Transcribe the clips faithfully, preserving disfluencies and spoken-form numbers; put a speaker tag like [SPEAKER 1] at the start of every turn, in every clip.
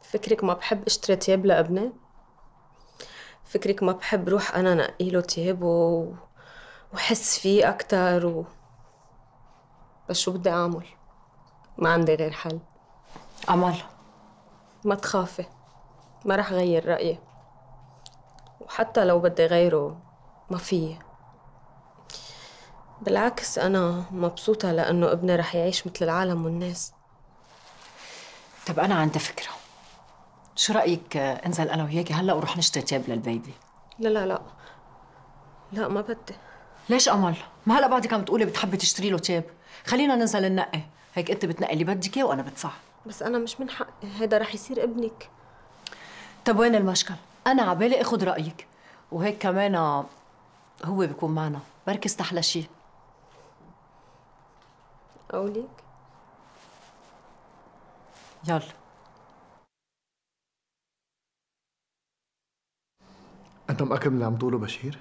[SPEAKER 1] فكرك ما بحب اشتري تياب لابني؟ فكرك ما بحب روح انا نقي له تياب و... وحس فيه اكتر و... بس شو بدي اعمل؟ ما عندي غير حل.
[SPEAKER 2] أمل،
[SPEAKER 1] ما تخافي، ما رح غير رأيي، وحتى لو بدي غيره ما فيي. بالعكس أنا مبسوطة لأنه ابني رح يعيش مثل العالم والناس.
[SPEAKER 2] طب أنا عندي فكرة. شو رأيك آه، انزل أنا وياكي هلا وروح نشتري تياب للبيبي؟
[SPEAKER 1] لا لا لا لا، ما بدي.
[SPEAKER 2] ليش أمل؟ ما هلا بعدك عم تقولي بتحبي تشتري له تياب، خلينا ننزل ننقي، هيك أنت بتنقي اللي بدك إياه وأنا بدفع.
[SPEAKER 1] بس أنا مش من حقي، هيدا رح يصير ابنك.
[SPEAKER 2] طب وين المشكل؟ أنا عبالي آخذ رأيك، وهيك كمان آه، هو بيكون معنا، بركي استحلى شي.
[SPEAKER 1] قوليك.
[SPEAKER 2] يلا.
[SPEAKER 3] أنت مأكد من اللي عم تقوله بشير؟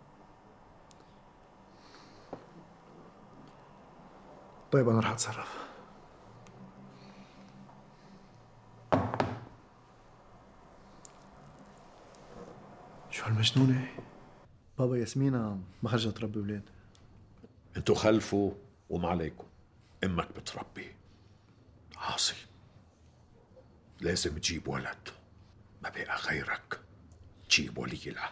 [SPEAKER 3] طيب أنا رح أتصرف. شو هالمجنونة؟ بابا ياسمينة ما خرجت تربي ولاد.
[SPEAKER 4] انتوا خلفوا وما عليكم، امك بتربي. عاصي لازم تجيب ولد، ما بقى غيرك تجيب ولي العهد.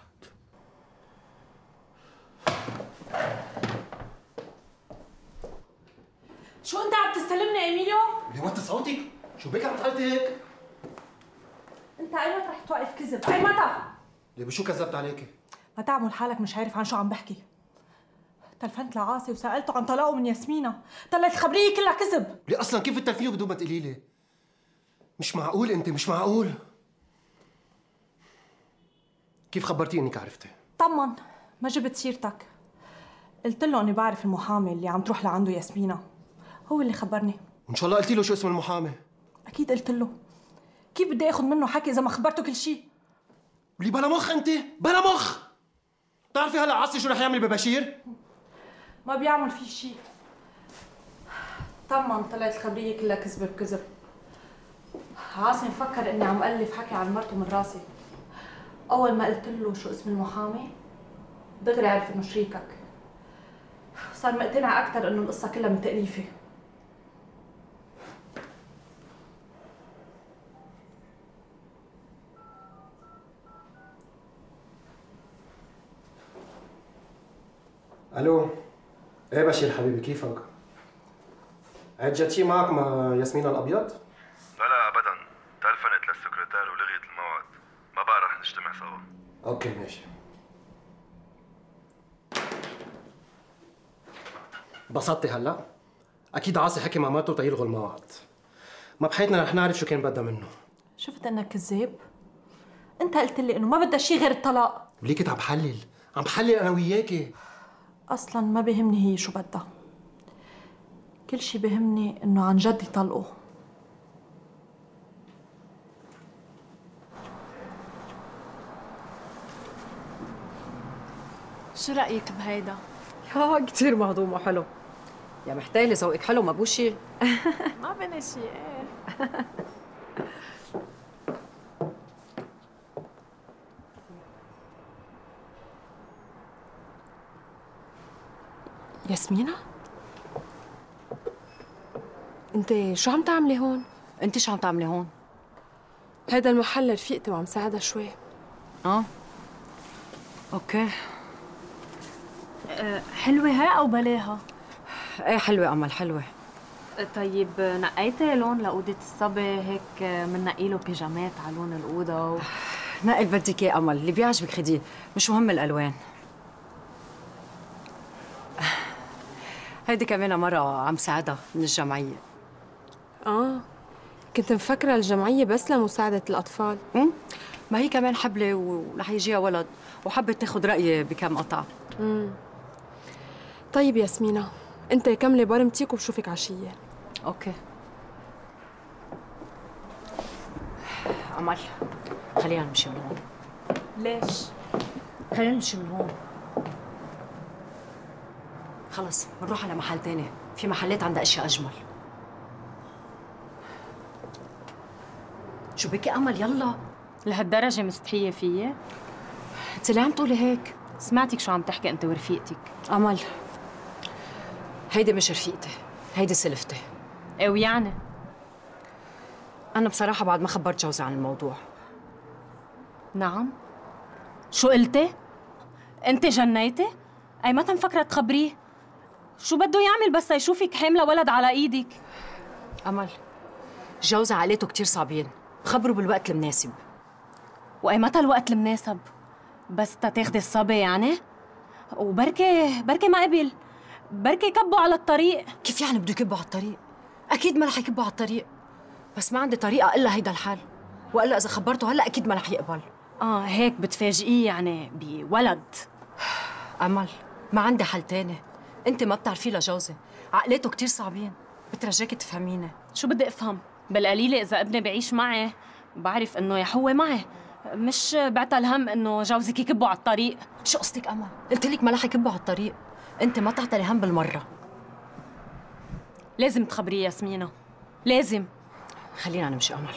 [SPEAKER 5] شو انت عم تستلمني ايميليو؟
[SPEAKER 3] ليه وطي صوتك؟ شو بك عم تقلتي هيك؟
[SPEAKER 5] انت ايمتى رح توقف كذب؟ ايمتى؟
[SPEAKER 3] ليه بشو كذبت عليكي؟
[SPEAKER 5] ما تعمل حالك مش عارف عن شو عم بحكي. تلفنت لعاصي وسألته عن طلاقه من ياسمينة، طلعت الخبرية كلها كذب.
[SPEAKER 3] ليه أصلاً كيف بتلفيه بدون ما تقولي لي؟ مش معقول أنت، مش معقول. كيف خبرتيه إنك عرفتي؟
[SPEAKER 5] طمن، ما جبت سيرتك. قلت له اني بعرف المحامي اللي عم تروح لعنده ياسمينة، هو اللي خبرني.
[SPEAKER 3] وإن شاء الله قلتي له شو اسم المحامي؟
[SPEAKER 5] اكيد قلت له. كيف بدي اخذ منه حكي اذا ما خبرته كل شيء؟
[SPEAKER 3] ليه بلا مخ أنت؟ بلا مخ! بتعرفي هلا عاصي شو رح يعمل ببشير؟
[SPEAKER 5] ما بيعمل فيه شيء. طمن، طلعت الخبرية كلها كذبة بكذب. عاصم فكر اني عم ألف حكي عن مرته من راسي. اول ما قلت له شو اسم المحامي دغري عرف انه شريكك. صار مقتنع اكثر انه القصة كلها من تأليفي.
[SPEAKER 3] الو. ايه بشير حبيبي، كيفك؟ عاد جت شي معك مع ياسمين الابيض؟
[SPEAKER 6] لا لا ابدا، تلفنت للسكرتير ولغيت الموعد، ما بقى رح نجتمع سوا.
[SPEAKER 3] اوكي ماشي. انبسطتي هلا؟ اكيد عاصي حكي مع مرته تيلغوا الموعد. ما بحياتنا رح نعرف شو كان بدها منه.
[SPEAKER 5] شفت انك كذاب؟ انت قلت لي انه ما بدها شيء غير الطلاق.
[SPEAKER 3] وليه كنت عم بحلل؟ عم بحلل انا وياكي.
[SPEAKER 5] اصلا ما بيهمني هي شو بدها، كل شيء بيهمني انه عن جد يطلقوا.
[SPEAKER 7] شو رأيك بهيدا؟
[SPEAKER 2] يا كثير مهضوم وحلو. يا محتاجة ذوقك حلو ما بوشي.
[SPEAKER 7] ما بني شيء ايه.
[SPEAKER 1] ياسمينة؟ انت شو عم تعملي هون؟
[SPEAKER 2] انت شو عم تعملي هون؟
[SPEAKER 1] هيدا المحل رفيقتي وعم ساعدها شوي.
[SPEAKER 2] اه اوكي.
[SPEAKER 7] أه حلوة هاي أو بلاها؟
[SPEAKER 2] ايه حلوة أمل، حلوة.
[SPEAKER 7] طيب نقيتي لون لأوضة الصبي هيك منقي له بيجامات على لون الأوضة و...
[SPEAKER 2] نقي اللي بدك اياه أمل، اللي بيعجبك خديه، مش مهم الألوان. هيدي كمان مرة عم ساعدها من الجمعية.
[SPEAKER 1] اه كنت مفكرة الجمعية بس لمساعدة الأطفال.
[SPEAKER 2] امم ما هي كمان حبلة ورح يجيها ولد وحبت تاخذ رأيي بكم قطعة.
[SPEAKER 1] امم طيب ياسمينة، انت كملي برمتيك وبشوفك عشية.
[SPEAKER 2] اوكي. أمل خلينا نمشي من هون.
[SPEAKER 7] ليش؟
[SPEAKER 2] خلينا نمشي من هون. خلص بنروح على محل تاني، في محلات عندها اشياء اجمل. شو بكي أمل يلا.
[SPEAKER 7] لهالدرجة مستحية فيي؟
[SPEAKER 2] انت ليه عم تقولي هيك؟
[SPEAKER 7] سمعتك شو عم تحكي انت ورفيقتك.
[SPEAKER 2] أمل، هيدي مش رفيقتي، هيدي سلفتي.
[SPEAKER 7] ايه ويعني؟
[SPEAKER 2] أنا بصراحة بعد ما خبرت جوزي عن الموضوع.
[SPEAKER 7] نعم؟ شو قلتي؟ انت جنيتي؟ اي متى مفكرة تخبريه؟ شو بده يعمل بس يشوفك حاملة ولد على ايدك؟
[SPEAKER 2] أمل، جوزي عائلته كتير صعبين، خبروا بالوقت المناسب.
[SPEAKER 7] واي متى الوقت المناسب؟ بس تاخدي الصبي يعني؟ وبركي بركي ما قبل، بركي يكبوا على الطريق.
[SPEAKER 2] كيف يعني بده يكبوا على الطريق؟ أكيد ما رح يكبوا على الطريق، بس ما عندي طريقة إلا هيدا الحال، وإلا إذا خبرته هلأ أكيد ما رح يقبل.
[SPEAKER 7] اه هيك بتفاجئيه يعني بولد؟
[SPEAKER 2] أمل، ما عندي حل تاني، أنت ما بتعرفيه لجوزي، عقلاته كتير صعبين، بترجاكي تفهميني.
[SPEAKER 7] شو بدي افهم؟ بالقليلة إذا ابني بعيش معي بعرف إنه يا هو معي، مش بعتها الهم إنه جوزك يكبوا على الطريق.
[SPEAKER 2] شو قصدك أمل؟ قلت لك ما رح يكبوا على الطريق، أنت ما تعتري هم بالمرة.
[SPEAKER 7] لازم تخبريه ياسمينة، لازم.
[SPEAKER 2] خلينا نمشي أمل.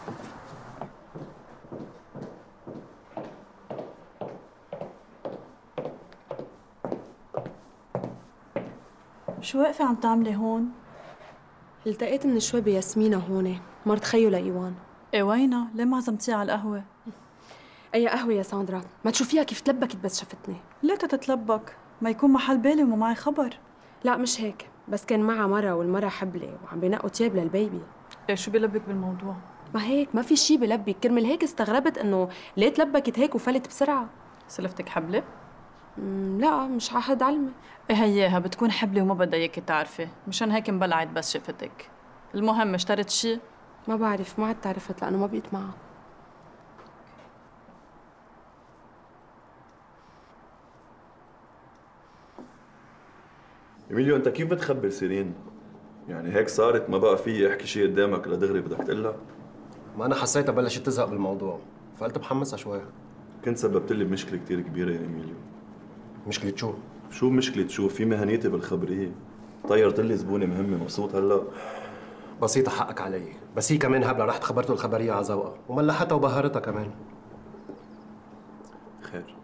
[SPEAKER 8] شو واقفة عم تعملي هون؟
[SPEAKER 1] التقيت من شوي بياسمينة هون، مرت خيو لإيوان.
[SPEAKER 8] ايه وينها؟ ليه ما عزمتيها على القهوة؟
[SPEAKER 1] أي قهوة يا ساندرا؟ ما تشوفيها كيف تلبكت بس شفتني.
[SPEAKER 8] ليه تتلبك؟ ما يكون محل بالي وما معي خبر.
[SPEAKER 1] لا مش هيك، بس كان معها مرة والمرة حبلة وعم بينقوا تياب للبيبي.
[SPEAKER 8] ايه شو بيلبك بالموضوع؟
[SPEAKER 1] ما هيك ما في شي بلبك، كرمال هيك استغربت إنه ليه تلبكت هيك وفلت بسرعة.
[SPEAKER 8] سلفتك حبلة؟
[SPEAKER 1] مم لا مش عهد علمي.
[SPEAKER 8] ايه هياها بتكون حبلة وما بدها اياكي تعرفي، مشان هيك انبلعت بس شفتك. المهم اشترت شي؟
[SPEAKER 1] ما بعرف، ما عاد تعرفت لأنه ما بقيت معها.
[SPEAKER 6] إيميليو أنت كيف بتخبر سيرين؟ يعني هيك صارت ما بقى في احكي شيء قدامك لدغري بدك تقلها؟
[SPEAKER 3] ما انا حسيتها بلشت تزهق بالموضوع، فقلت بحمسها شوي.
[SPEAKER 6] كنت سببت لي بمشكله كثير كبيره يا إيميليو.
[SPEAKER 3] مشكلة شو؟
[SPEAKER 6] شو مشكلة شو؟ في مهنيتي بالخبرية، طيرت لي زبونة مهمة. مبسوط هلا؟
[SPEAKER 3] بسيطة حقك علي، بس هي كمان هبلة رحت خبرته الخبرية على ذوقها وملحتها وبهرتها كمان.
[SPEAKER 6] خير.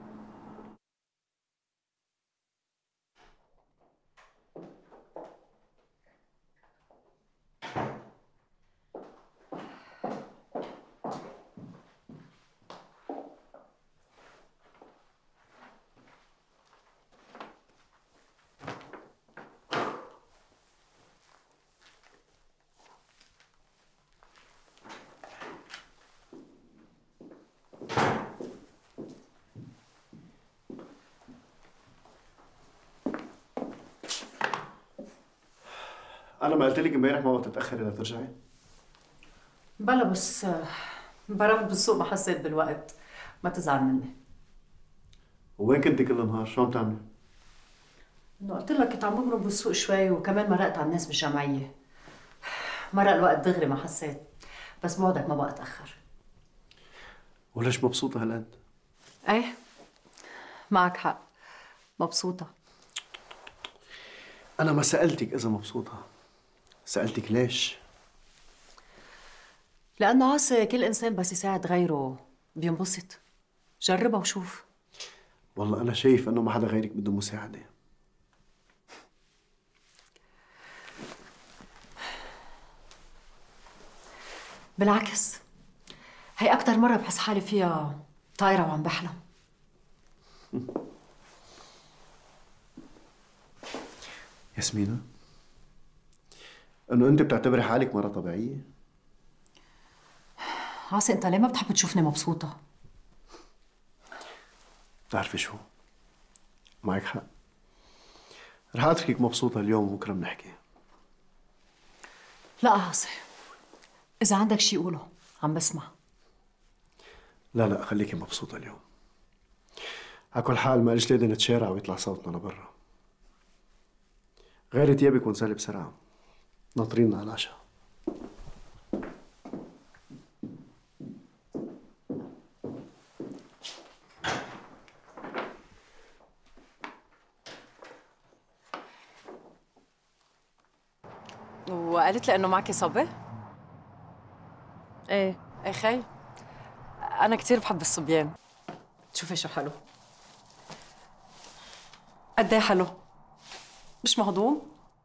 [SPEAKER 9] أنا ما قلت لك امبارح ما تتأخري لترجعي؟
[SPEAKER 2] بلا بس برمت بالسوق ما حسيت بالوقت، ما تزعل مني.
[SPEAKER 9] وين كنتي كل النهار؟ شو عم تعملي؟
[SPEAKER 2] انه قلت لك كنت عم بمرق بالسوق شوي وكمان مرقت على الناس بالجمعية. مرق الوقت دغري ما حسيت، بس بوعدك ما بقى اتأخر.
[SPEAKER 9] وليش مبسوطة هالقد؟
[SPEAKER 2] ايه معك حق، مبسوطة.
[SPEAKER 9] أنا ما سألتك إذا مبسوطة، سألتك ليش؟
[SPEAKER 2] لأنه عاصي كل إنسان بس يساعد غيره بينبسط. جربها وشوف.
[SPEAKER 9] والله أنا شايف إنه ما حدا غيرك بده مساعدة.
[SPEAKER 2] بالعكس، هي أكتر مرة بحس حالي فيها طايرة وعم بحلم.
[SPEAKER 9] ياسمينة، إنه أنت بتعتبري حالك مرة طبيعية؟
[SPEAKER 2] عاصي أنت ليه ما بتحب تشوفني مبسوطة؟
[SPEAKER 9] بتعرفي شو؟ معك حق. رح أتركك مبسوطة اليوم وبكرة بنحكي.
[SPEAKER 2] لا عاصي، إذا عندك شي قوله، عم بسمع.
[SPEAKER 9] لا لا خليكي مبسوطة اليوم. على كل حال ما اجت ليدي نتشارع ويطلع صوتنا لبرا. غيري تيابك ونسالي بسرعة، ناطريننا على العشاء.
[SPEAKER 2] وقالت لي إنه معك صبي؟
[SPEAKER 7] ايه
[SPEAKER 2] اي خي، انا كثير بحب الصبيان. شوفي شو حلو، قد ايه حلو، مش مهضوم؟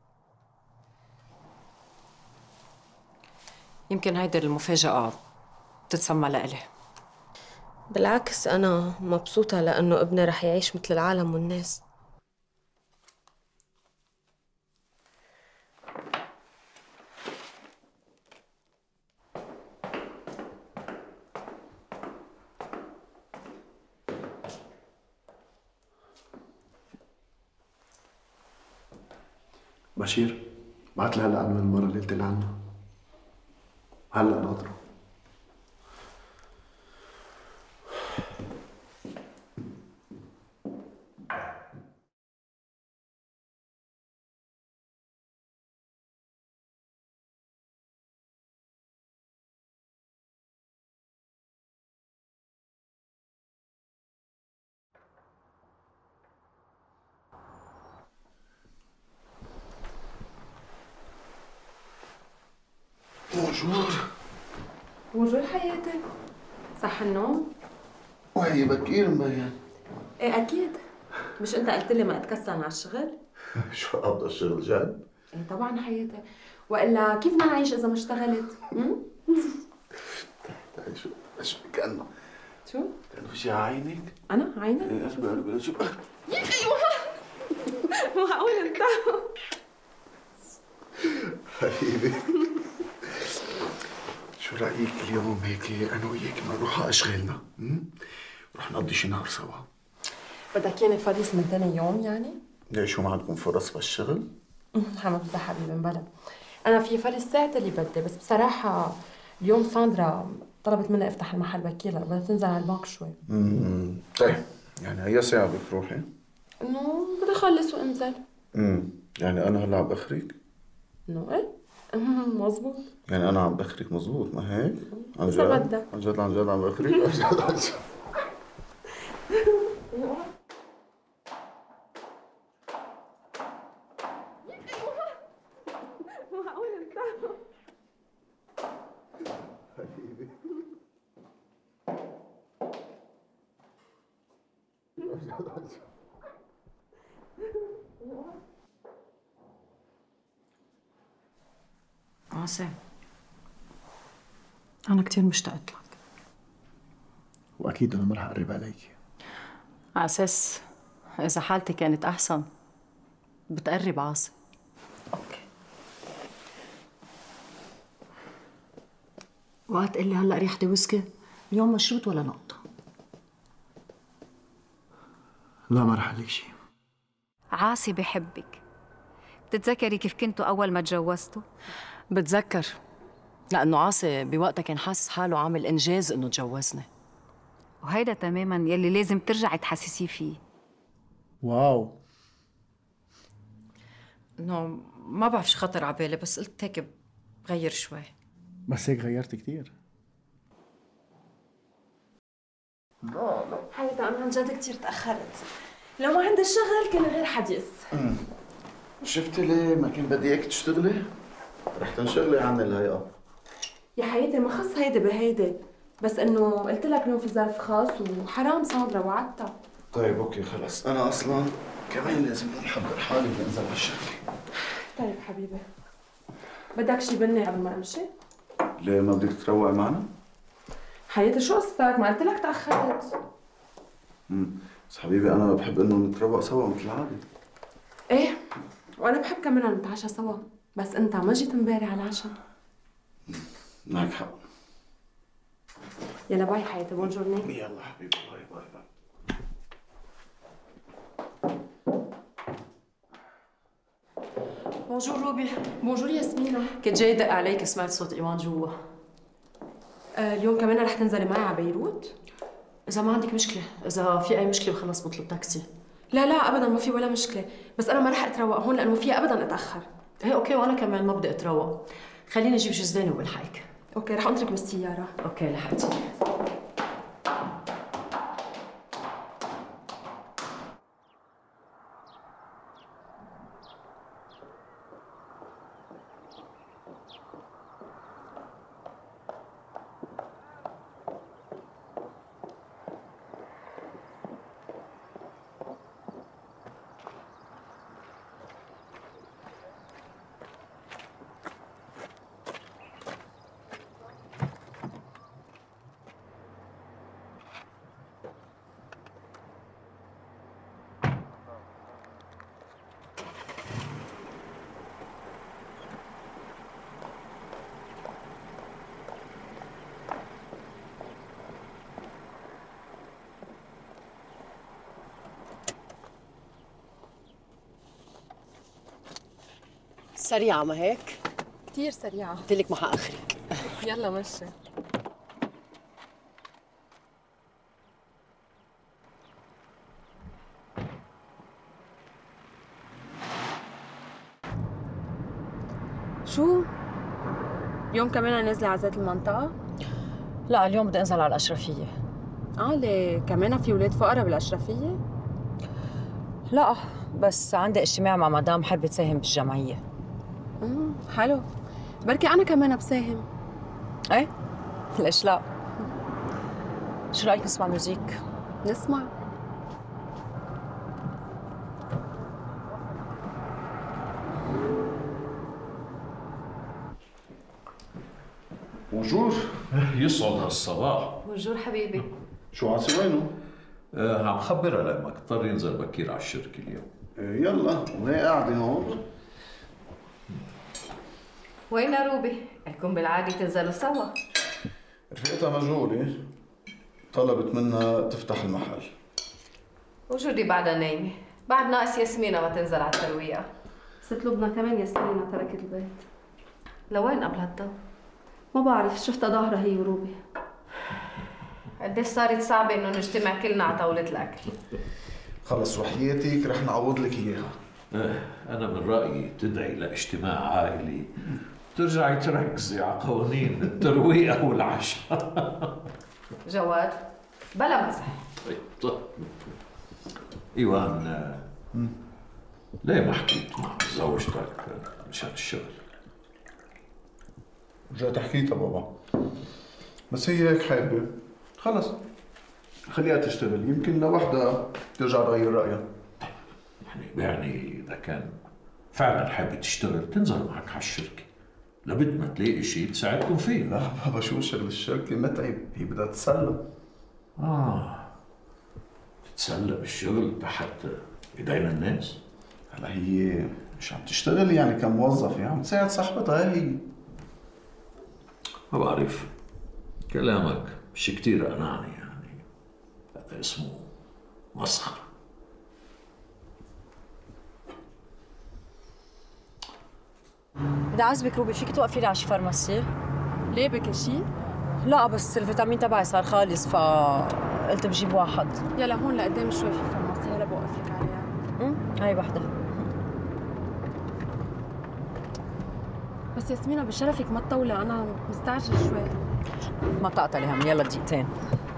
[SPEAKER 2] يمكن هيدي المفاجأة بتتسمى لإلي.
[SPEAKER 1] بالعكس أنا مبسوطة لأنه ابني رح يعيش مثل العالم والناس.
[SPEAKER 9] بشير، بعت لي هلا عنوان المرة اللي قلت لي عنها. هلا ناطره.
[SPEAKER 10] بونجور.
[SPEAKER 5] بونجور حياتي، صح النوم؟
[SPEAKER 10] وهي بكير مبين.
[SPEAKER 5] ايه اكيد، مش انت قلت لي ما اتكسل على الشغل؟
[SPEAKER 10] شو افضل الشغل جد؟
[SPEAKER 5] ايه طبعا حياتي، والا كيف بدنا نعيش اذا ما اشتغلت؟
[SPEAKER 10] تعي شو شو كأنه
[SPEAKER 5] شو؟
[SPEAKER 10] كأنه في شيء على عينك؟
[SPEAKER 5] انا عينك؟
[SPEAKER 10] ايه اصبر اصبر شو
[SPEAKER 5] يا اخي معقول انت؟
[SPEAKER 10] حبيبي شو رأيك اليوم هيك أنا وياك نروح على أشغالنا؟ نروح نقضي شي نهار سوا.
[SPEAKER 5] بدك ياني فريس من ثاني يوم يعني؟
[SPEAKER 10] ليش شو ما عندكم فرص بالشغل؟
[SPEAKER 5] عم بمزح حبيبي مبلا. أنا في فريس ساعة اللي بدي، بس بصراحة اليوم ساندرا طلبت مني أفتح المحل بكير، بدها تنزل على البنك شوي.
[SPEAKER 10] امم طيب يعني هي ساعة بدك تروحي؟
[SPEAKER 5] إنه بدي أخلص وأنزل.
[SPEAKER 10] امم يعني أنا هلا عم بخرك؟
[SPEAKER 5] إنه إيه؟ مزبوط.
[SPEAKER 10] يعني أنا عم بخرك مزبوط ما هيك؟ عن
[SPEAKER 5] إذا
[SPEAKER 10] جد؟
[SPEAKER 5] بدك.
[SPEAKER 10] عن جد عن جد عم بخرك؟ عن جد عن جد
[SPEAKER 5] معقول انت؟
[SPEAKER 10] حبيبي
[SPEAKER 2] عاصم، أنا كثير مشتاقت لك.
[SPEAKER 9] واكيد انا ما رح اقرب عليكي.
[SPEAKER 2] على أساس إذا حالتي كانت أحسن بتقرب عاصم.
[SPEAKER 5] اوكي.
[SPEAKER 2] وقت تقول لي هلا ريحتي ويسكي، اليوم ما شربت ولا نقطة.
[SPEAKER 9] لا ما رح اقول شيء.
[SPEAKER 11] عاصي بحبك. بتتذكري كيف كنتوا أول ما تجوزتوا؟
[SPEAKER 2] بتذكر، لأنه عاصي بوقتها كان حاسس حاله عامل إنجاز إنه تجوزني.
[SPEAKER 11] وهيدا تماماً يلي لازم ترجعي تحسسيه فيه.
[SPEAKER 9] واو.
[SPEAKER 2] إنه ما بعرف شو خطر على بالي، بس قلت هيك بغير شوي.
[SPEAKER 9] بس هيك غيرت كثير.
[SPEAKER 10] لا لا
[SPEAKER 5] حياتي أنا عن جد كثير تأخرت، لو ما عندي الشغل كان غير حديث.
[SPEAKER 10] امم شفتي ليه ما كان بدي اياك تشتغلي؟ رح تنشغلي عن الهيئة.
[SPEAKER 5] يا حياتي ما خص هيدي بهيدي، بس انه قلت لك انه في ظرف خاص وحرام ساندرا وعدتها.
[SPEAKER 10] طيب اوكي خلص، انا اصلا كمان لازم احضر حالي لانزل بالشغل.
[SPEAKER 5] طيب حبيبي، بدك شي بني قبل ما امشي؟
[SPEAKER 10] ليه ما بدك تروقي معنا؟
[SPEAKER 5] حياتي شو قصتك؟ ما قلت لك تأخرت.
[SPEAKER 10] امم بس حبيبي انا بحب انه نتروق سوا مثل العادة.
[SPEAKER 5] ايه، وانا بحب كمان نتعشى سوا، بس انت ما جيت امبارح على العشاء.
[SPEAKER 10] معك حق.
[SPEAKER 5] يلا باي حياتي، بونجورني.
[SPEAKER 10] يلا حبيبي باي باي باي.
[SPEAKER 2] بونجور روبي.
[SPEAKER 5] بونجور ياسمينة.
[SPEAKER 2] كنت جاي دق عليك، سمعت صوت ايمان جوا.
[SPEAKER 5] آه اليوم كمان رح تنزلي معي على بيروت؟
[SPEAKER 2] إذا ما عندك مشكلة، إذا في أي مشكلة خلص بطلب تاكسي.
[SPEAKER 5] لا لا ابدا ما في ولا مشكلة، بس انا ما رح اتروق هون لانه فيها ابدا اتأخر.
[SPEAKER 2] ايه اوكي، وانا كمان ما بدي اتروق. خليني اجيب جزداني وبلحقك.
[SPEAKER 5] اوكي رح اترك بالسيارة.
[SPEAKER 2] اوكي لحقتي. سريعة ما هيك؟
[SPEAKER 5] كثير سريعة.
[SPEAKER 2] قلت لك ما حأخرك.
[SPEAKER 5] يلا مشي. شو؟ اليوم كمان نازلة على ذات المنطقة؟
[SPEAKER 2] لا اليوم بدي انزل على الأشرفية.
[SPEAKER 5] اه ليه؟ كمان في ولاد فقراء بالأشرفية؟
[SPEAKER 2] لا بس عندي اجتماع مع مدام حابة تساهم بالجمعية.
[SPEAKER 5] امم حلو. بركي أنا كمان بساهم.
[SPEAKER 2] ايه؟ ليش لا؟ شو رأيك نسمع ميوزيك؟
[SPEAKER 5] نسمع.
[SPEAKER 4] بونجور. يسعد هالصباح.
[SPEAKER 1] بونجور حبيبي.
[SPEAKER 10] شو عاصي وينه؟
[SPEAKER 4] آه عم خبرها لما اضطر ينزل بكير على الشركة اليوم.
[SPEAKER 10] إيه يلا وهي قاعدة هون.
[SPEAKER 1] وين روبي؟ لكم بالعادة تنزلوا سوا.
[SPEAKER 10] رفيقتها مشغولة، طلبت منها تفتح المحل.
[SPEAKER 1] وجودي بعدها نايمة، بعد ناقص ياسمينة ما تنزل على الترويقة.
[SPEAKER 5] ست لبنى كمان ياسمينة تركت البيت.
[SPEAKER 1] لوين قبل هالضو؟
[SPEAKER 5] ما بعرف، شفتها ظاهرة هي وروبي.
[SPEAKER 1] قديش صارت صعبة انه نجتمع كلنا على طاولة الأكل.
[SPEAKER 10] خلص وحياتك رح نعوض لك اياها.
[SPEAKER 4] آه أنا من رأيي تدعي لاجتماع عائلي ترجعي تركزي على قوانين الترويقة والعشاء.
[SPEAKER 1] جواد بلا مزح.
[SPEAKER 4] طيب طيب إيوان، ليه ما حكيت مع زوجتك مشان الشغل؟
[SPEAKER 10] رجعت حكيتها بابا، بس هي هيك حابة، خلص خليها تشتغل، يمكن لوحدها ترجع تغير رأيها.
[SPEAKER 4] يعني يعني إذا كان فعلا حابة تشتغل تنزل معك على الشركة لبد ما تلاقي شيء تساعدكم فيه.
[SPEAKER 10] لا بابا شو شغل الشركة متعب، هي بدها تتسلى.
[SPEAKER 4] آه تتسلى بالشغل تحت إيدين الناس؟
[SPEAKER 10] هلا هي مش عم تشتغل يعني كموظفة، عم تساعد صاحبتها هي.
[SPEAKER 4] ما بعرف، كلامك مش كتير أناني يعني، هذا اسمه مسخرة.
[SPEAKER 2] بدي أعذبك روبي، فيك توقفي لي على شي فارماسي؟
[SPEAKER 5] ليه بك شيء؟
[SPEAKER 2] لا بس الفيتامين تبعي صار خالص فقلت بجيب واحد.
[SPEAKER 5] يلا هون لقدام شوي في فارماسي، هلا بوقف لك عليها.
[SPEAKER 2] امم هاي وحدة.
[SPEAKER 5] بس ياسمينة بشرفك ما تطولي، أنا مستعجل شوي.
[SPEAKER 2] ما تقطعي هم، يلا دقيقتين.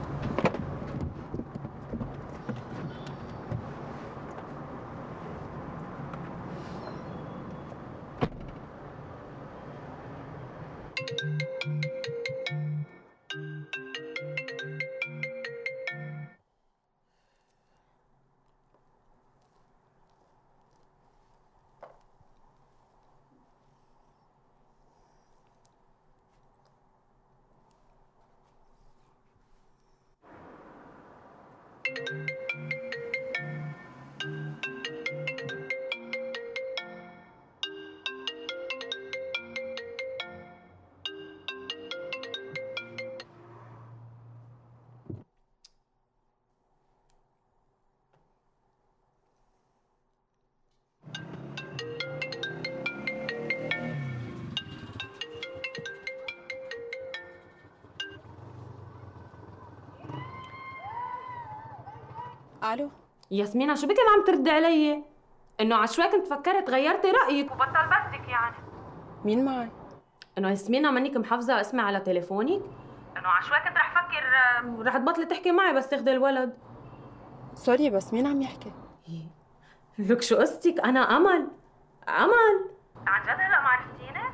[SPEAKER 5] الو
[SPEAKER 7] ياسمينة، شو بك ما عم تردي علي؟ انه عشوائي كنت فكرت غيرتي رايك وبطل بدك يعني.
[SPEAKER 5] مين معي؟
[SPEAKER 7] انه ياسمينة منك محافظه اسمي على تليفونك؟ انه عشوائي كنت رح فكر رح تبطلي تحكي معي بس تاخذي الولد.
[SPEAKER 5] سوري بس مين عم يحكي؟
[SPEAKER 7] لك شو قصتك؟ انا امل. امل عن جد هلا ما عرفتيني؟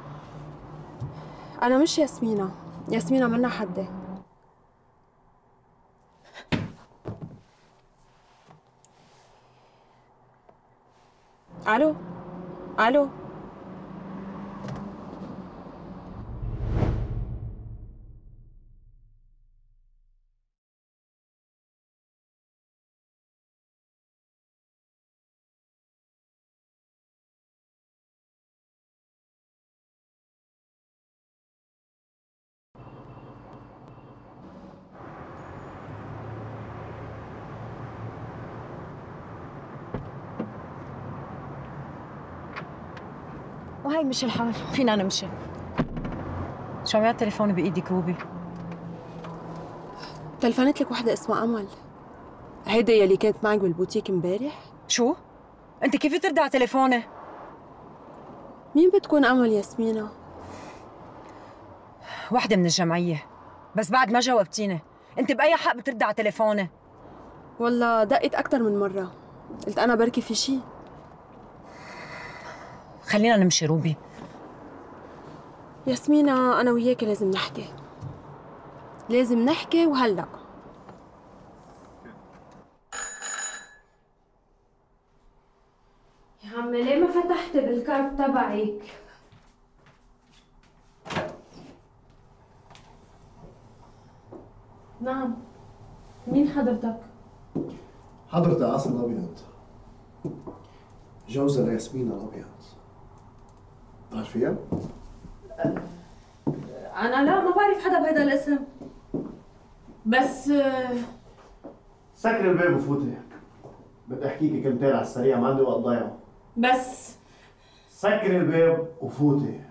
[SPEAKER 5] انا مش ياسمينة، ياسمينة منا حدي. الو الو
[SPEAKER 2] وهي مش الحال، فينا نمشي. شو عم التليفون بايدك روبي؟
[SPEAKER 12] تلفنت لك وحده اسمها امل. هيدا يلي كانت معك بالبوتيك امبارح؟
[SPEAKER 2] شو؟ انت كيف تردي على تليفوني؟
[SPEAKER 12] مين بتكون امل ياسمينة؟
[SPEAKER 2] وحده من الجمعيه، بس بعد ما جاوبتيني، انت باي حق بتردي على تليفوني؟
[SPEAKER 12] والله دقت اكثر من مره، قلت انا بركي في شيء.
[SPEAKER 2] خلينا نمشي روبي.
[SPEAKER 12] ياسمينة انا وياك لازم نحكي، لازم نحكي وهلا.
[SPEAKER 7] يا عمي ليه ما فتحت بالكارت تبعك؟ نعم، مين حضرتك؟
[SPEAKER 9] حضرتي عاصم الابيض، جوزها لياسمين الابيض. بتعرفيها؟
[SPEAKER 7] أنا لا ما بعرف حدا بهذا الاسم، بس
[SPEAKER 9] سكري الباب وفوتي، بدي احكيكي كلمتين على السريع، ما عندي وقت ضيعه.
[SPEAKER 7] بس
[SPEAKER 9] سكري الباب وفوتي.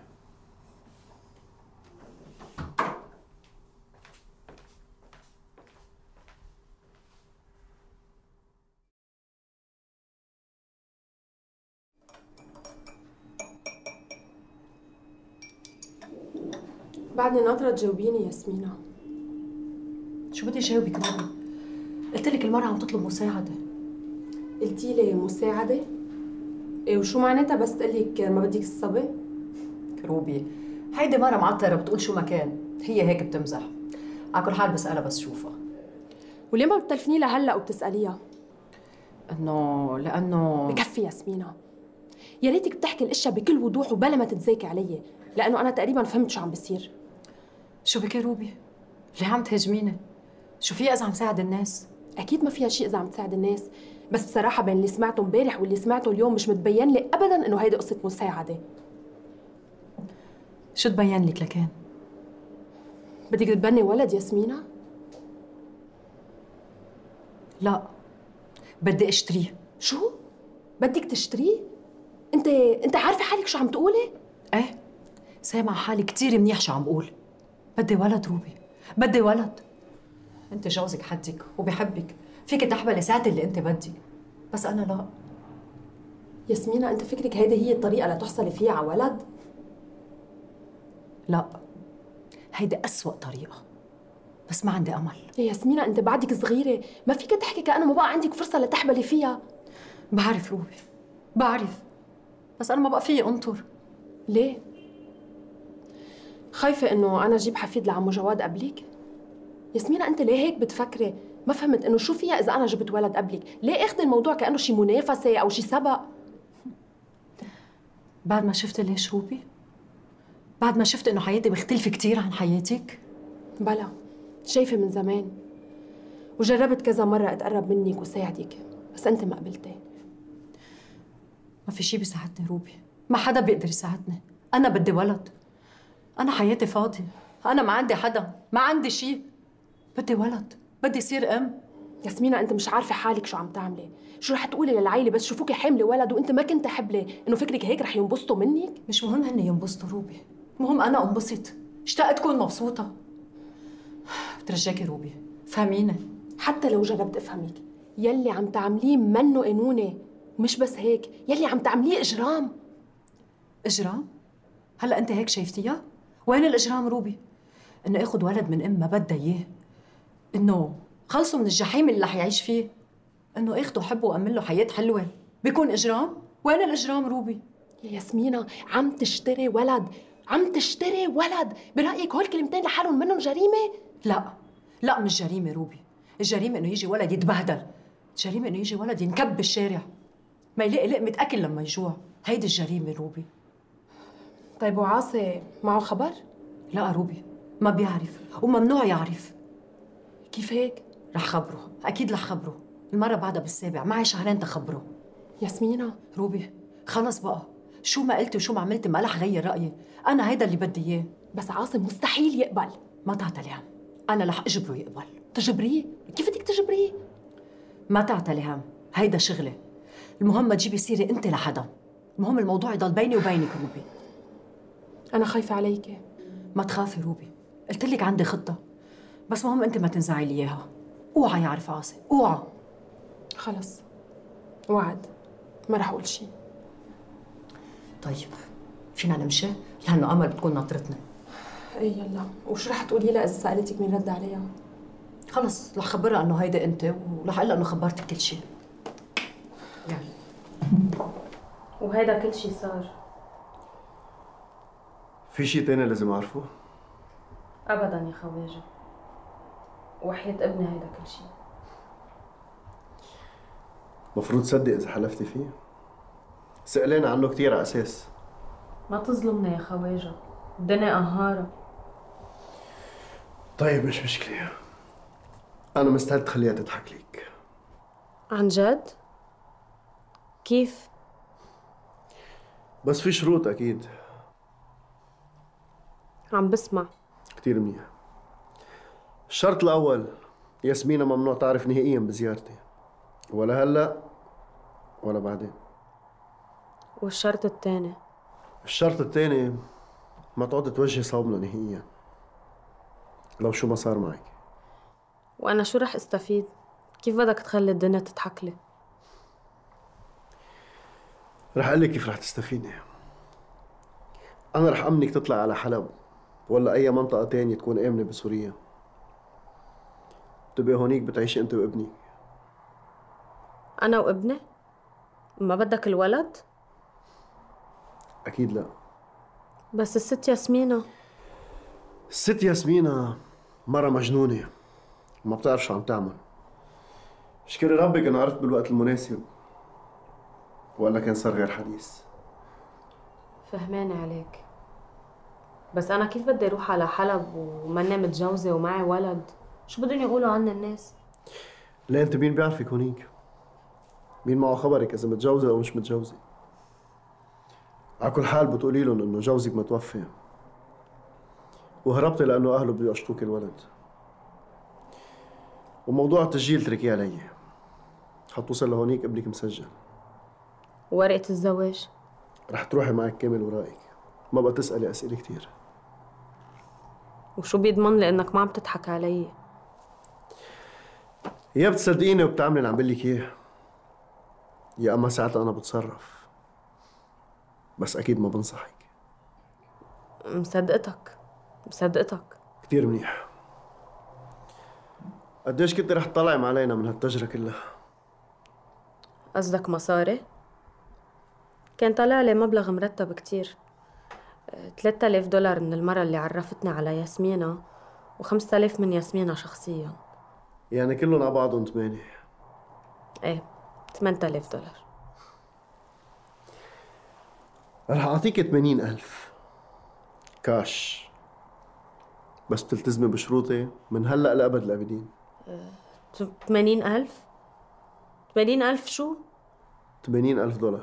[SPEAKER 12] بعدني ناطرة تجاوبيني ياسمينة.
[SPEAKER 2] شو بدي جاوبك روبي؟ قلت لك المرأة عم تطلب مساعدة.
[SPEAKER 12] قلتي لي مساعدة؟ ايه وشو معناتها بس تقلك ما بدك الصبي؟
[SPEAKER 2] روبي هيدي مرة معطرة بتقول شو ما كان، هي هيك بتمزح. على كل حال بسألها بس شوفها.
[SPEAKER 12] وليه ما بتلفني لها هلا وبتسأليها؟
[SPEAKER 2] انه لأنه
[SPEAKER 12] بكفي ياسمينة، يا ريتك بتحكي الاشياء بكل وضوح وبلا ما تتزاكي علي، لأنه أنا تقريبا فهمت شو عم بيصير.
[SPEAKER 2] شو بكي روبي؟ ليه عم تهاجميني؟ شو فيها إذا عم ساعد الناس؟
[SPEAKER 12] أكيد ما فيها شيء إذا عم تساعد الناس، بس بصراحة بين اللي سمعته امبارح واللي سمعته اليوم مش متبين لي أبداً إنه هيدي قصة مساعدة.
[SPEAKER 2] شو تبين لك لكان؟
[SPEAKER 12] بدك تبني ولد ياسمينة؟
[SPEAKER 2] لا، بدي اشتريه.
[SPEAKER 12] شو؟ بدك تشتريه؟ أنت أنت عارفة حالك شو عم تقولي؟
[SPEAKER 2] إيه، سامع حالي كثير منيح شو عم بقول. بدي ولد روبي، بدي ولد. انت جوزك حدك وبحبك، فيك تحبلي ساعة اللي انت بدك، بس انا لا.
[SPEAKER 12] ياسمينة انت فكرك هيدي هي الطريقة لتحصلي فيها على ولد؟
[SPEAKER 2] لا، هيدي أسوأ طريقة، بس ما عندي امل.
[SPEAKER 12] يا ياسمينة انت بعدك صغيرة، ما فيك تحكي كأنه ما بقى عندك فرصة لتحبلي فيها.
[SPEAKER 2] بعرف روبي، بعرف، بس انا ما بقى فيي انطر.
[SPEAKER 12] ليه؟ خايفة انه انا اجيب حفيد لعمو جواد قبلك؟ ياسمينة انت ليه هيك بتفكري؟ ما فهمت انه شو فيها اذا انا جبت ولد قبلك؟ ليه اخذي الموضوع كأنه شي منافسة او شي سبق؟
[SPEAKER 2] بعد ما شفت ليش روبي؟ بعد ما شفت انه حياتي مختلفة كثير عن حياتك؟
[SPEAKER 12] بلا، شايفة من زمان، وجربت كذا مرة اتقرب منك وساعدك، بس انت ما قبلتي.
[SPEAKER 2] ما في شي بيساعدني روبي، ما حدا بيقدر يساعدني. انا بدي ولد، انا حياتي فاضية، انا ما عندي حدا، ما عندي شي، بدي ولد، بدي صير ام.
[SPEAKER 12] ياسمينة انت مش عارفة حالك شو عم تعملي، شو رح تقولي للعيلة بس شوفوكي حاملة ولد وانت ما كنت حبلة، انه فكرك هيك رح ينبسطوا منك؟
[SPEAKER 2] مش مهم هن ينبسطوا روبي، المهم انا انبسط، اشتقت اكون مبسوطة. بترجاكي روبي فهميني.
[SPEAKER 12] حتى لو جربت افهمك، يلي عم تعمليه منه قانوني، مش بس هيك، يلي عم تعمليه اجرام.
[SPEAKER 2] اجرام؟ هلا انت هيك شايفتيها؟ وين الاجرام روبي؟ انه اخذ ولد من ام ما بدها اياه، انه خلصوا من الجحيم اللي رح يعيش فيه، انه اخده حبه وامن له حياه حلوه، بيكون اجرام؟ وين الاجرام روبي؟
[SPEAKER 12] يا ياسمينة عم تشتري ولد، عم تشتري ولد، برايك هول كلمتين لحالهم منهم جريمه؟
[SPEAKER 2] لا لا مش جريمه روبي، الجريمه انه يجي ولد يتبهدل، الجريمه انه يجي ولد ينكب بالشارع، ما يلاقي لقمه اكل لما يجوع، هيدي الجريمه روبي.
[SPEAKER 12] طيب وعاصي معه خبر؟
[SPEAKER 2] لا روبي ما بيعرف وممنوع يعرف.
[SPEAKER 12] كيف هيك؟
[SPEAKER 2] رح خبره، اكيد رح خبره، المره بعدها بالسابع، معي شهرين تخبره.
[SPEAKER 12] ياسمينة
[SPEAKER 2] روبي خلص بقى، شو ما قلتي وشو ما عملتي ما رح غير رايي، انا هيدا اللي بدي اياه.
[SPEAKER 12] بس عاصم مستحيل يقبل.
[SPEAKER 2] ما تعتلي هم، انا رح اجبره يقبل.
[SPEAKER 12] تجبريه؟ كيف بدك تجبريه؟
[SPEAKER 2] ما تعتلي هم، هيدا شغلي، المهم ما تجيبي سيره انت لحدا، المهم الموضوع يضل بيني وبينك روبي.
[SPEAKER 12] أنا خايفة عليكي.
[SPEAKER 2] ما تخافي روبي، قلت لك عندي خطة، بس مهم أنت ما تنزعي لي إياها. اوعى يعرف عاصي، اوعى.
[SPEAKER 12] خلص وعد، ما رح أقول شيء.
[SPEAKER 2] طيب فينا نمشي؟ لأنه أمل بتكون ناطرتنا.
[SPEAKER 12] اي يلا، وشو رح تقولي لها إذا سألتك مين رد عليها؟
[SPEAKER 2] خلص رح خبرها إنه هيدي أنت، ورح أقول لها إنه خبرتك كل شيء. يلا.
[SPEAKER 1] وهيدا كل شيء صار.
[SPEAKER 9] في شيء تاني لازم أعرفه؟
[SPEAKER 1] أبداً يا خواجة، وحياة ابني هيدا كل شيء.
[SPEAKER 9] مفروض تصدق إذا حلفتي فيه؟ سألنا عنه كثير على أساس.
[SPEAKER 1] ما تظلمنا يا خواجة، الدنيا قهارة.
[SPEAKER 9] طيب مش مشكلة، أنا مستعد تخليها تضحك ليك.
[SPEAKER 1] عن جد؟ كيف؟
[SPEAKER 9] بس في شروط أكيد.
[SPEAKER 1] عم بسمع.
[SPEAKER 9] كثير منيح. الشرط الأول، ياسمينة ممنوع تعرف نهائياً بزيارتي، ولا هلأ ولا بعدين.
[SPEAKER 1] والشرط الثاني؟
[SPEAKER 9] الشرط الثاني، ما تعود توجهي صوبنا نهائياً، لو شو ما صار معك.
[SPEAKER 1] وأنا شو رح استفيد؟ كيف بدك تخلي الدنيا تضحك لي؟
[SPEAKER 9] رح أقول لك كيف رح تستفيدي. أنا رح أمنك تطلع على حلب ولا أي منطقة تانية تكون آمنة بسوريا. بتبقي هونيك بتعيشي أنت وابنك.
[SPEAKER 1] أنا وابني؟ ما بدك الولد؟
[SPEAKER 9] أكيد لا.
[SPEAKER 1] بس الست ياسمينة.
[SPEAKER 9] الست ياسمينة مرة مجنونة، ما بتعرف شو عم تعمل. اشكري ربك أنا عرفت بالوقت المناسب، ولا كان صار غير حديث.
[SPEAKER 1] فهمانة عليك، بس أنا كيف بدي أروح على حلب وماني متجوزة ومعي ولد؟ شو بدهم يقولوا عنا الناس؟
[SPEAKER 9] لا أنت مين بيعرفك هونيك؟ مين معه خبرك إذا متجوزة أو مش متجوزة؟ على كل حال بتقولي لهم إنه جوزك متوفي وهربتي لأنه أهله بده يقشطوك الولد. وموضوع التسجيل تركيه علي، حتوصل لهونيك ابنك مسجل.
[SPEAKER 1] ورقة الزواج؟
[SPEAKER 9] رح تروحي معك كامل ورائك، ما بقى تسألي أسئلة كتير.
[SPEAKER 1] وشو بيضمن لي إنك ما عم تضحك علي؟
[SPEAKER 9] يا بتصدقيني وبتعملي اللي عم بقول لك إياه، يا أما ساعتها أنا بتصرف، بس أكيد ما بنصحك.
[SPEAKER 1] مصدقتك مصدقتك
[SPEAKER 9] كتير منيح. قديش كنت رح تطلعي علينا من هالتجرة كلها؟
[SPEAKER 1] قصدك مصاري؟ كان طالع لي مبلغ مرتب كتير، ثلاثة آلاف دولار من المرة اللي عرفتني على ياسمينة، وخمسة آلاف من ياسمينة شخصيا.
[SPEAKER 9] يعني كلهم على بعضهم ثمانية؟
[SPEAKER 1] ايه، ثمانية آلاف دولار.
[SPEAKER 9] رح أعطيك ثمانين ألف كاش، بس بتلتزمي بشروطي من هلأ لأبد الآبدين.
[SPEAKER 1] ثمانين ألف؟ ثمانين ألف شو؟
[SPEAKER 9] ثمانين ألف دولار.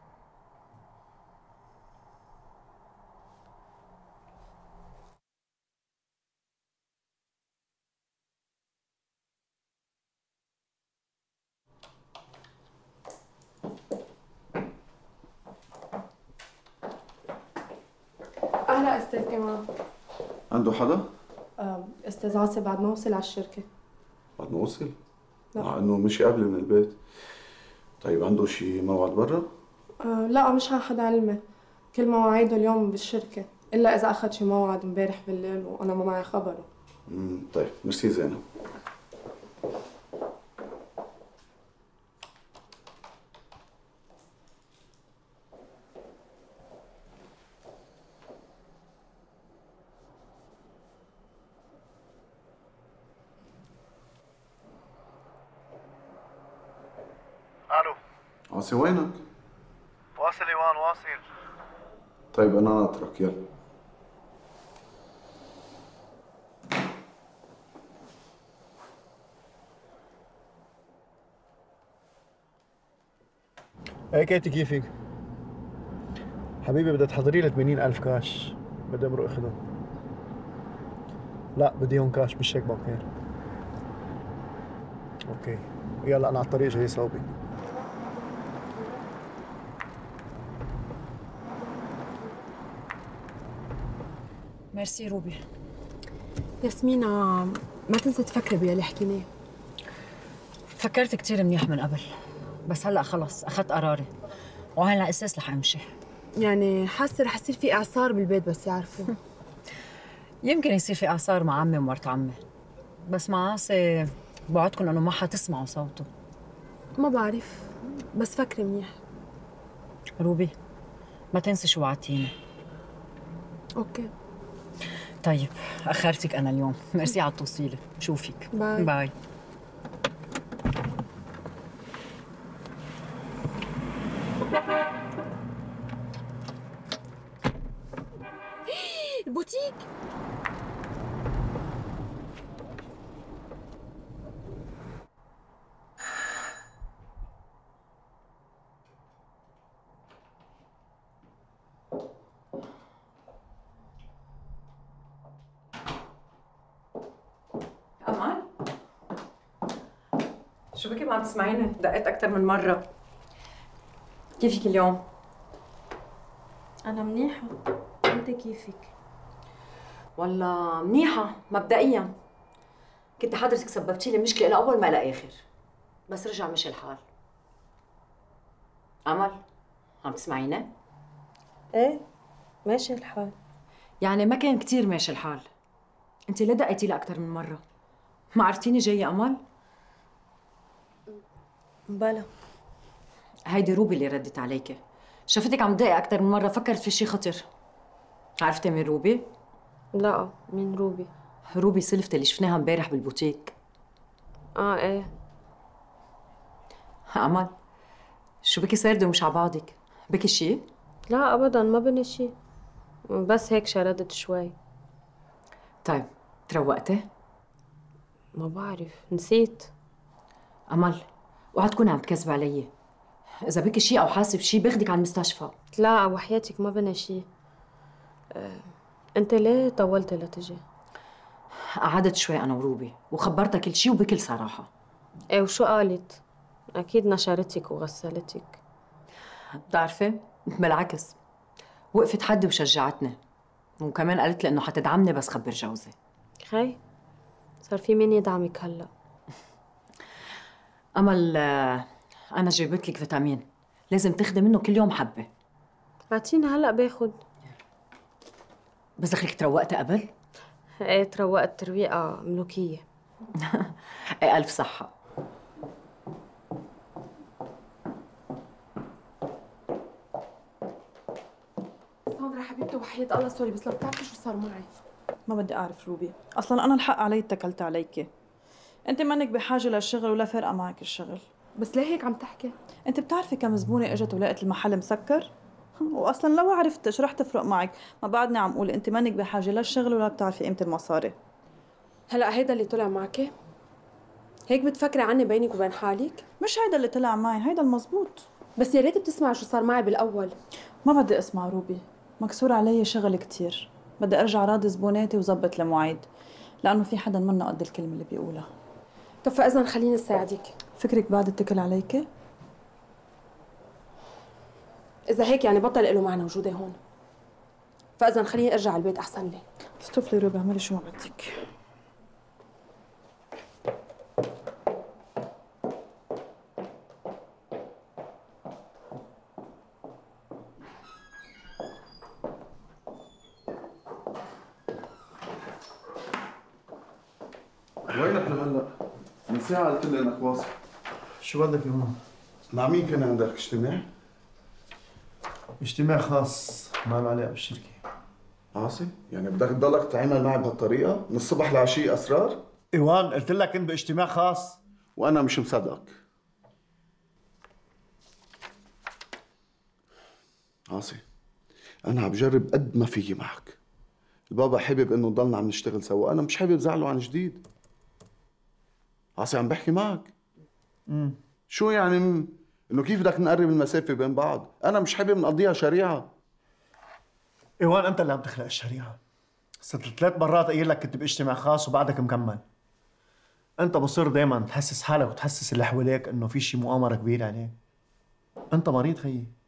[SPEAKER 12] أهلا أستاذ إمام.
[SPEAKER 10] عنده حدا؟
[SPEAKER 12] آه، أستاذ عاصي بعد ما وصل على الشركة.
[SPEAKER 10] بعد ما وصل؟
[SPEAKER 12] لا.
[SPEAKER 10] مع إنه مشي قبل من البيت. طيب عنده شي موعد برا؟
[SPEAKER 12] آه، لا مش عن حدا علمي، كل مواعيده اليوم بالشركة، إلا إذا أخذ شي موعد امبارح بالليل وأنا ما معي خبره.
[SPEAKER 10] امم طيب ميرسي زينب.
[SPEAKER 6] الو
[SPEAKER 10] عاصي وينك؟
[SPEAKER 6] واصل ايوان واصل.
[SPEAKER 10] طيب انا ناطرك يلا.
[SPEAKER 9] ايه كيتي كيفك؟ حبيبي بدها تحضري لي ثمانين ألف كاش، بدي امرق اخذهم. لا بدي اياهم كاش مش هيك بانكير. اوكي يلا انا على الطريق جاي صوبي.
[SPEAKER 2] ميرسي روبي.
[SPEAKER 12] ياسمينة ما تنسى تفكري باللي حكيناه.
[SPEAKER 2] فكرت كتير منيح من قبل، بس هلا خلص اخذت قراري وعلى اساس رح امشي.
[SPEAKER 12] يعني حاسه رح يصير في اعصار بالبيت بس يعرفوا.
[SPEAKER 2] يمكن يصير في اعصار مع عمي ومرت عمي، بس مع عاصي بوعدكم انه ما حتسمعوا صوته.
[SPEAKER 12] ما بعرف، بس فكري منيح.
[SPEAKER 2] روبي ما تنسي شو وعدتيني.
[SPEAKER 12] اوكي
[SPEAKER 2] طيب اخرتك انا اليوم، ميرسي على التوصيله، بشوفك.
[SPEAKER 12] باي
[SPEAKER 2] باي.
[SPEAKER 12] البوتيك.
[SPEAKER 2] أمان؟ شو بكي ما عم تسمعيني؟ دقيت أكثر من مرة. كيفك اليوم؟
[SPEAKER 1] أنا منيحة، أنت كيفك؟
[SPEAKER 2] والله منيحة مبدئياً. كنت حضرتك سببتي لي مشكلة إلى أول ما إلى آخر، بس رجع مشي الحال. أمل عم تسمعيني؟
[SPEAKER 1] إيه ماشي الحال.
[SPEAKER 2] يعني ما كان كتير ماشي الحال. أنت ليه دقيتي لي أكثر من مرة؟ ما عرفتيني جاية أمل؟
[SPEAKER 1] بلا.
[SPEAKER 2] هيدي روبي اللي ردت عليكي. شفتك عم تدقي أكثر من مرة، فكرت في شي خطر. عرفتي مين روبي؟
[SPEAKER 1] لا، مين روبي؟
[SPEAKER 2] روبي سلفتي اللي شفناها امبارح بالبوتيك.
[SPEAKER 1] اه ايه.
[SPEAKER 2] أمل شو بكي ساردة ومش عبعضك؟ بكي شي؟
[SPEAKER 1] لا أبداً ما بني شي، بس هيك شردت شوي.
[SPEAKER 2] طيب تروقتي؟
[SPEAKER 1] ما بعرف، نسيت.
[SPEAKER 2] أمل اوعى تكوني عم تكذبي علي. إذا بكي شي أو حاسة بشي باخدك على المستشفى.
[SPEAKER 1] لا وحياتك ما بني شي. أه، أنت ليه طولتي لتجي؟
[SPEAKER 2] قعدت شوي أنا وروبي وخبرتها كل شي وبكل صراحة.
[SPEAKER 1] إيه وشو قالت؟ أكيد نشرتك وغسلتك.
[SPEAKER 2] بتعرفي بالعكس وقفت حدي وشجعتني، وكمان قالت لي إنه حتدعمني بس خبر جوزي.
[SPEAKER 1] خي صار في مين يدعمك هلا؟
[SPEAKER 2] أمل أنا جايبت لك فيتامين لازم تاخدي منه كل يوم حبة.
[SPEAKER 1] اعطيني هلا باخد.
[SPEAKER 2] بس دخلك تروقتي قبل؟
[SPEAKER 1] ايه تروقت ترويقة ملوكية.
[SPEAKER 2] ايه ألف صحة.
[SPEAKER 12] ساندرا حبيبتي وحياة الله سوري بس لو بتعرفي شو صار معي.
[SPEAKER 8] ما بدي اعرف روبي، اصلا انا الحق علي اتكلت عليكي. انت منك بحاجه للشغل ولا فارقه معك الشغل.
[SPEAKER 12] بس ليه هيك عم تحكي؟
[SPEAKER 8] انت بتعرفي كم زبونه اجت ولقت المحل مسكر؟ واصلا لو عرفت ايش رح تفرق معك؟ ما بعدني عم اقول انت منك بحاجه للشغل ولا بتعرفي قيمه المصاري.
[SPEAKER 12] هلا هيدا اللي طلع معك؟ هيك بتفكري عني بينك وبين حالك؟
[SPEAKER 8] مش هيدا اللي طلع معي، هيدا المزبوط.
[SPEAKER 12] بس يا ريت بتسمع شو صار معي بالاول.
[SPEAKER 8] ما بدي اسمع روبي، مكسور علي شغل كتير، بدي ارجع راضي زبوناتي وظبط المواعيد، لانه في حدا منه قد الكلمه اللي بيقولها.
[SPEAKER 12] طب فاذا خليني اساعدك.
[SPEAKER 8] فكرك بعد اتكل عليكي؟
[SPEAKER 12] اذا هيك يعني بطل له معنى وجودي هون. فاذا خليني ارجع على البيت احسن لي.
[SPEAKER 8] استوفلي روبي، اعملي شو ما بدك.
[SPEAKER 10] وينك لهلا؟ من ساعة قلت لي انك واصل.
[SPEAKER 9] شو بدك اليوم؟
[SPEAKER 10] مع مين كان عندك اجتماع؟
[SPEAKER 9] اجتماع خاص ما له علاقة بالشركة.
[SPEAKER 10] عاصي؟ يعني بدك تضلك تتعامل معي بهالطريقة؟ من الصبح لعشية أسرار؟
[SPEAKER 9] ايوان قلت لك كنت باجتماع خاص.
[SPEAKER 10] وأنا مش مصدقك. عاصي أنا عم بجرب قد ما فيي معك. البابا حابب إنه نضلنا عم نشتغل سوا، أنا مش حابب زعله عن جديد. عاصي عم بحكي معك.
[SPEAKER 9] امم
[SPEAKER 10] شو يعني م... إنه كيف بدك نقرب المسافة بين بعض؟ أنا مش حابب نقضيها شريعة.
[SPEAKER 9] ايوان أنت اللي عم تخلق الشريعة. صرت ثلاث مرات قايل لك كنت باجتماع خاص وبعدك مكمل. أنت مصر دايما تحسس حالك وتحسس اللي حواليك إنه في شي مؤامرة كبيرة عليك. أنت مريض خيي.